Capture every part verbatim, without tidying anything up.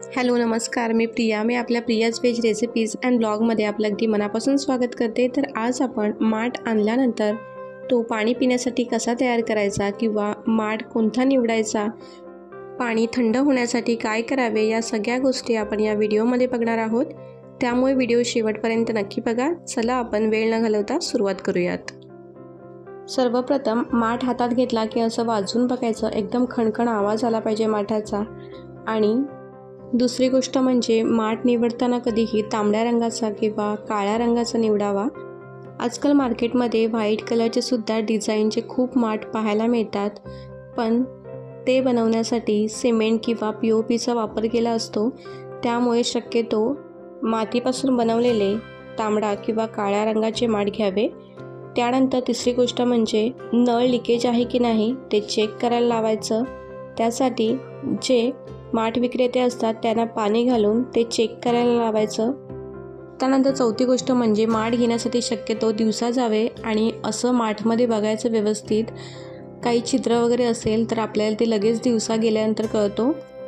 Hello नमस्कार, मी प्रिया. मी आपल्या Priya's veg recipes and ब्लॉगमध्ये आपलं अगदी मनापासून स्वागत करते. तर आज आपण माठ आणल्यानंतर तो पाणी पिण्यासाठी कसा तयार करायचा किंवा माठ कोणता निवडायचा, पाणी थंड होण्यासाठी काय करावे, या सगळ्या गोष्टी आपण या व्हिडिओमध्ये बघणार आहोत. त्यामुळे व्हिडिओ शेवटपर्यंत नक्की बघा. चला आपण वेळ न घालवता सुरुवात करूयात. सर्वप्रथम माठ हातात घेतला की असं वाजून बघायचं, एकदम खणखण आवाज आला पाहिजे माठाचा. आणि दुसरी गोष्ट म्हणजे माठ निवडताना कधीही तांबड्या रंगाचा किंवा काळ्या रंगाचा निवडावा. आजकाल मार्केटमध्ये व्हाईट कलरचे सुद्धा डिझाईनचे खूप माठ पाहायला मिळतात, पण ते बनवण्यासाठी सिमेंट किंवा पी ओ पीचा वापर केला असतो. त्यामुळे शक्यतो मातीपासून बनवलेले तांबडा किंवा काळ्या रंगाचे माठ घ्यावे. त्यानंतर तिसरी गोष्ट म्हणजे नळ लिकेज आहे की नाही ते चेक करायला लावायचं. त्यासाठी जे माठ विक्रेते असतात त्यांना पाणी घालून ते चेक करायला लावायचं. त्यानंतर चौथी गोष्ट म्हणजे माठ घेण्यासाठी शक्यतो दिवसा जावे आणि असं माठमध्ये बघायचं व्यवस्थित. काही छिद्र वगैरे असेल तर आपल्याला ते लगेच दिवसा गेल्यानंतर कळतो.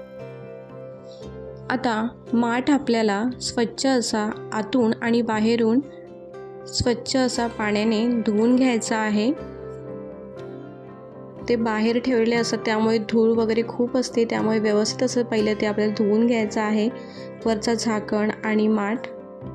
आता माठ आपल्याला स्वच्छ असा आतून आणि बाहेरून स्वच्छ असा पाण्याने धुवून घ्यायचा आहे. ते बाहेर ठेवलेले असतात त्यामुळे धूळ वगैरे खूप असते, त्यामुळे व्यवस्थित असं पहिले ते आपल्याला धुवून घ्यायचं आहे, वरचा झाकण आणि माठ.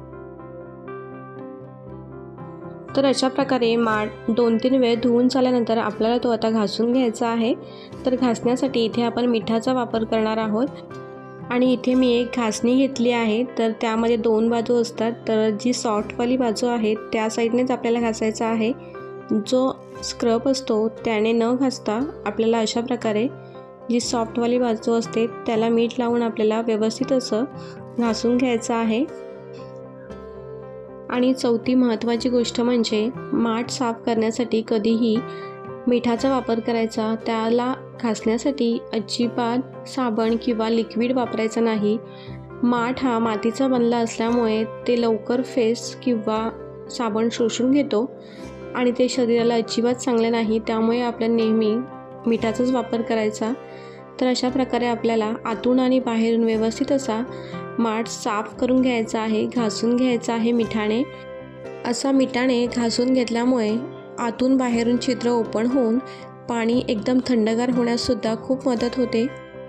तर अशा प्रकारे माठ दोन तीन वेळ धुवून झाल्यानंतर आपल्याला तो आता घासून घ्यायचा आहे. तर घासण्यासाठी इथे आपण मिठाचा वापर करणार आहोत आणि इथे मी एक घासणी घेतली आहे. तर त्यामध्ये दोन बाजू असतात, तर जी सॉफ्टवाली बाजू आहे त्या साईडनेच आपल्याला घासायचा आहे. जो स्क्रब असतो त्याने न घासता आपल्याला अशा प्रकारे जी सॉफ्टवाली बाजू असते त्याला मीठ लावून आपल्याला व्यवस्थित असं घासून घ्यायचं आहे. आणि चौथी महत्त्वाची गोष्ट म्हणजे माठ साफ करण्यासाठी कधीही मिठाचा वापर करायचा. त्याला घासण्यासाठी अजिबात साबण किंवा लिक्विड वापरायचं नाही. माठ हा मातीचा बनला असल्यामुळे ते लवकर फेस किंवा साबण शोषून घेतो आणि ते शरीराला अजिबात चांगले नाही. त्यामुळे आपल्याला नेहमी मिठाचाच वापर करायचा. तर अशा प्रकारे आपल्याला आतून आणि बाहेरून व्यवस्थित असा माठ साफ करून घ्यायचा आहे, घासून घ्यायचा आहे मिठाने. असा मिठाने घासून घेतल्यामुळे आतून बाहेरून छिद्र ओपन होऊन पाणी एकदम थंडगार होण्याससुद्धा खूप मदत होते.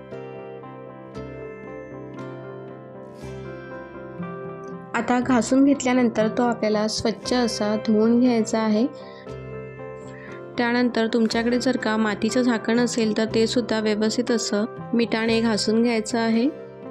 आता घासून घेतल्यानंतर तो आपल्याला स्वच्छ असा धुवून घ्यायचा आहे. त्यानंतर तुमच्याकडे जर का मातीचं झाकण असेल तर ते सुद्धा व्यवस्थित असं मिठाने घासून घ्यायचं आहे.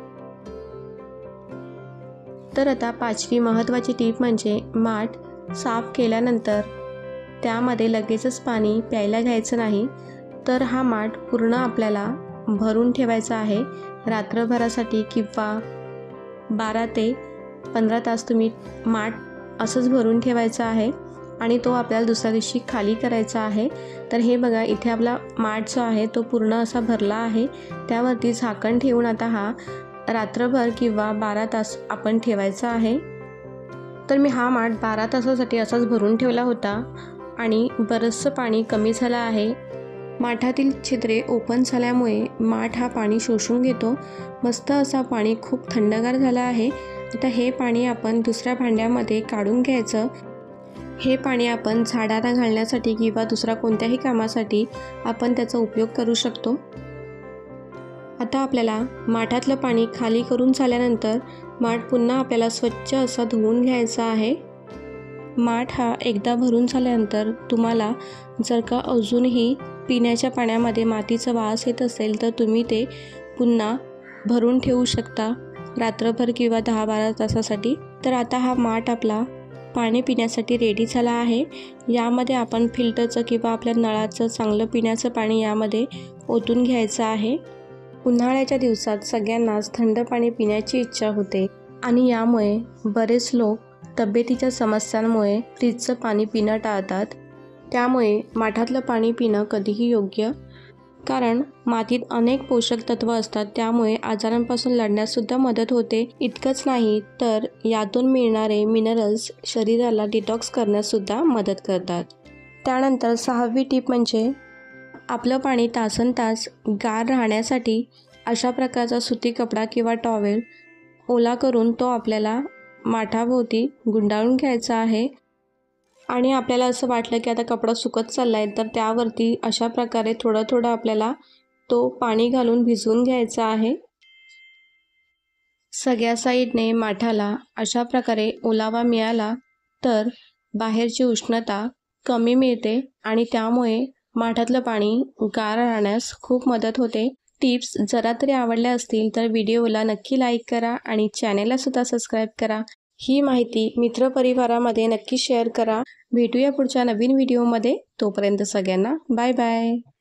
तर आता पाचवी महत्त्वाची टीप म्हणजे माठ साफ केल्यानंतर त्यामध्ये लगेचच पाणी प्यायला घ्यायचं नाही. तर हा माठ पूर्ण आपल्याला भरून ठेवायचा आहे रात्रभरासाठी, किंवा बारा ते पंधरा तास तुम्ही माठ असंच भरून ठेवायचं आहे आणि तो आपल्याला दुसऱ्या दिवशी खाली करायचा आहे. तर हे बघा, इथे आपला माठ जो आहे तो पूर्ण असा भरला आहे. त्यावरती झाकण ठेवून आता हा रात्रभर किंवा बारा तास आपण ठेवायचा आहे. तर मी हा माठ बारा तासासाठी असाच भरून ठेवला होता आणि बरंचसं पाणी कमी झालं आहे. माठातील छिद्रे ओपन झाल्यामुळे माठ हा पाणी शोषून घेतो. मस्त असा पाणी खूप थंडगार झालं आहे. आता हे पाणी आपण दुसऱ्या भांड्यामध्ये काढून घ्यायचं. हे पाणी आपण झाडांना घालण्यासाठी किंवा दुसऱ्या कोणत्याही कामासाठी आपण त्याचा उपयोग करू शकतो. आता आपल्याला माठातलं पाणी खाली करून झाल्यानंतर माठ पुन्हा आपल्याला स्वच्छ असा धुवून घ्यायचा आहे. माठ हा एकदा भरून झाल्यानंतर तुम्हाला जर का अजूनही पिण्याच्या पाण्यामध्ये मातीचा वास येत असेल तर तुम्ही ते पुन्हा भरून ठेवू शकता रात्रभर किंवा दहा बारा तासासाठी. तर आता हा माठ आपला पाणी पिण्यासाठी रेडी झाला आहे. यामध्ये आपण फिल्टरचं किंवा आपल्या नळाचं चांगलं पिण्याचं पाणी यामध्ये ओतून घ्यायचं आहे. उन्हाळ्याच्या दिवसात सगळ्यांनाच थंड पाणी पिण्याची इच्छा होते आणि यामुळे बरेच लोक तब्येतीच्या समस्यांमुळे फ्रीजचं पाणी पिणं टाळतात. त्यामुळे माठातलं पाणी पिणं कधीही योग्य, कारण मातीत अनेक पोषक तत्व असतात. त्यामुळे आजारांपासून लढण्याससुद्धा मदत होते. इतकंच नाही तर यातून मिळणारे मिनरल्स शरीराला डिटॉक्स करण्याससुद्धा मदत करतात. त्यानंतर सहावी टीप म्हणजे आपलं पाणी तासनतास गार राहण्यासाठी अशा प्रकारचा सुती कपडा किंवा टॉवेल ओला करून तो आपल्याला माठाभोवती गुंडाळून घ्यायचा आहे. आणि आपल्याला असं वाटलं की आता कपडा सुकत चालला आहे, तर त्यावरती अशा प्रकारे थोडं थोडं आपल्याला तो पाणी घालून भिजवून घ्यायचा आहे. सगळ्या साईडने माठाला अशा प्रकारे ओलावा मिळाला तर बाहेरची उष्णता कमी मिळते आणि त्यामुळे माठातलं पाणी गार राहण्यास खूप मदत होते. टिप्स जरा तरी आवडल्या असतील तर व्हिडिओला नक्की लाईक करा आणि चॅनेललासुद्धा सबस्क्राईब करा. ही माहिती मित्रपरिवारामध्ये नक्की शेअर करा. भेटूया पुढच्या नवीन व्हिडिओमध्ये. तोपर्यंत सगळ्यांना बाय बाय.